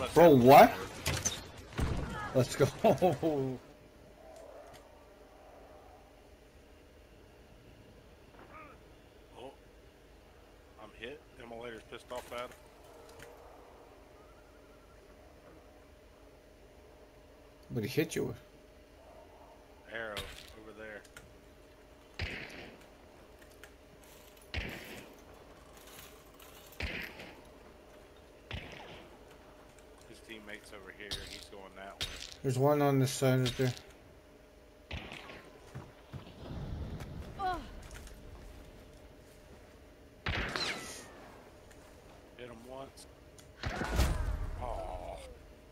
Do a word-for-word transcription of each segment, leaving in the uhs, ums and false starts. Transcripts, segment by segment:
Bro, what? Let's go. Oh, I'm hit. Immolator's pissed off at him. What he hit you with? Arrow over there. His teammate's over here. He's going that way. There's one on this side right there. Hit him once. Oh,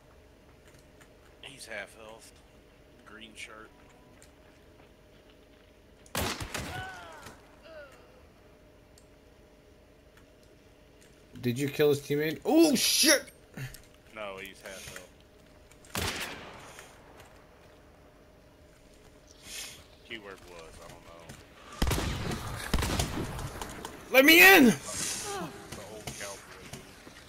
he's half health. Green shirt. Did you kill his teammate? Oh shit! No, he's half health. Keyword was, I don't know. Let me in! The old cowboy dude.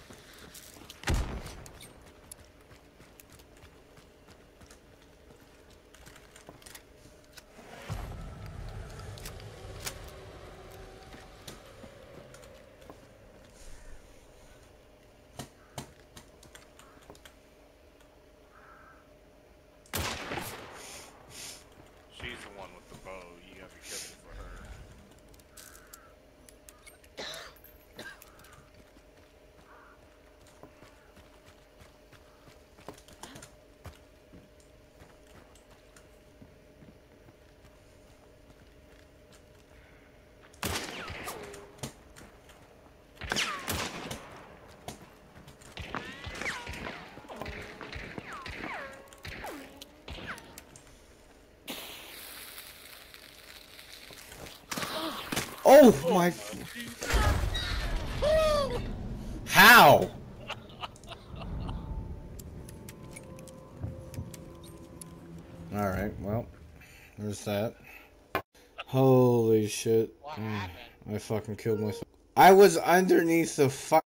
She's the one with the bow. You gotta be careful for her. Oh my! How? All right, well, there's that. Holy shit! What Mm, happened? I fucking killed myself. I was underneath the fuck.